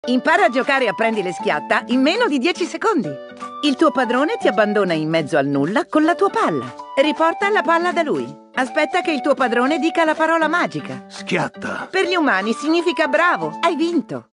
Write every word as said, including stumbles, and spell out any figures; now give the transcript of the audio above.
Impara a giocare a prendi le schiatta in meno di dieci secondi. Il tuo padrone ti abbandona in mezzo al nulla con la tua palla. Riporta la palla da lui. Aspetta che il tuo padrone dica la parola magica. Schiatta. Per gli umani significa bravo, hai vinto.